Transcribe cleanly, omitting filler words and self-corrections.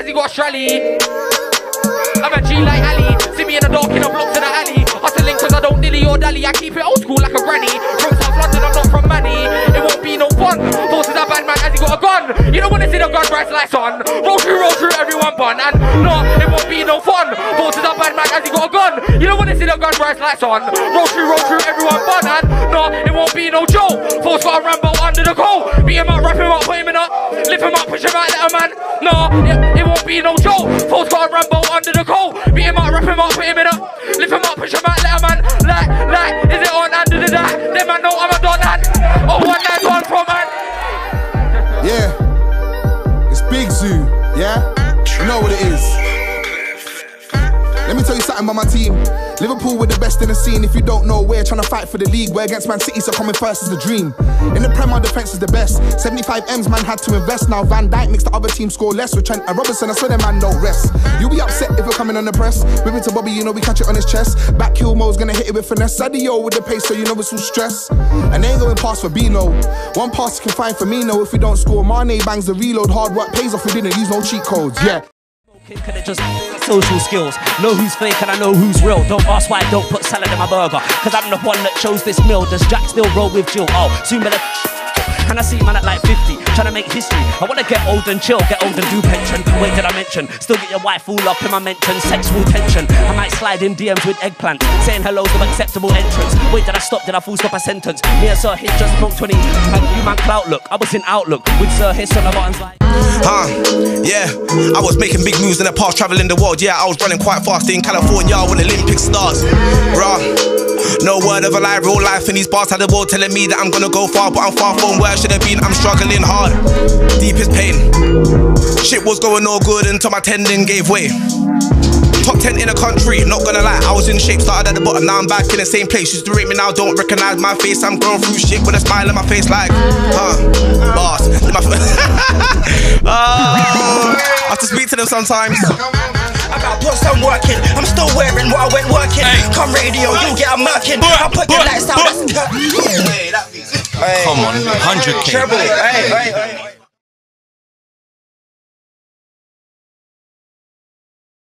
as he got Shrally. I'm a G like Ali. See me in the dark in the blocks in the alley. Hustling cause I don't dilly or dally. I keep it old school like a granny. From South London, I'm not from Manny. It won't be no fun. Forces a bad man as he got a gun. You don't wanna see the gun bright lights on. Roll through, everyone bun. And no, it won't be no fun. Forces a bad man as he got a gun. You don't wanna see the gun bright lights on. Roll through, everyone bun. And no, it won't be no joke. Force got a Rambo under the coat. Beat him up, wrap him up, put him in up. Lift him up, push him out, let a man. No, it won't be no joke. Force got a Rambo under the coat. Beat him up, wrap him up, put him in up. Lift him up, push him out, let a man. Like, is it on under the that? Them man know I'm a don and. Oh, 191 from man. Yeah, it's Big Zoo, yeah? You know what it is. Let me tell you something about my team. Liverpool were the best in the scene. If you don't know, we're trying to fight for the league. We're against Man City, so coming first is the dream. In the Prem, our defence is the best. 75 M's, man had to invest. Now Van Dijk makes the other team score less. With Trent and Robertson, I swear the man don't rest. You'll be upset if you're coming on the press. Whip it to Bobby, you know we catch it on his chest. Back Kilmo's gonna hit it with finesse. Sadio with the pace, so you know it's all stress. And they ain't going past for Bino. One pass you can find for Mino. If we don't score, Mane bangs the reload. Hard work pays off, we didn't use no cheat codes, yeah. Can it just social skills? Know who's fake and I know who's real. Don't ask why I don't put salad in my burger, cause I'm the one that chose this meal. Does Jack still roll with Jill? Oh, soon better. And I see man at like 50, trying to make history. I wanna get old and chill, get old and do pension. Wait, did I mention? Still get your wife all up in my mention. Sexual tension, I might slide in DMs with eggplant, saying hello's of acceptable entrance. Wait, did I stop? Did I full stop a sentence? Me and Sir Hiss just broke 20. You man clout look, I was in Outlook with Sir Hiss on the buttons like yeah, I was making big moves in the past, traveling the world. Yeah, I was running quite fast in California with Olympic stars. Bruh, no word of a lie, real life in these bars had the world telling me that I'm gonna go far, but I'm far from where I should have been. I'm struggling hard, deepest pain. Shit was going all good until my tendon gave way. Top 10 in the country, not gonna lie, I was in shape, started at the bottom, now I'm back in the same place. Used to rate me now, don't recognize my face. I'm going through shit with a smile on my face like, boss. I have to speak to them sometimes. I got post, I'm working. I'm still wearing what I went working. Come radio, you get a murking. I put the lights down, that's Come on, 100K. Treble, hey.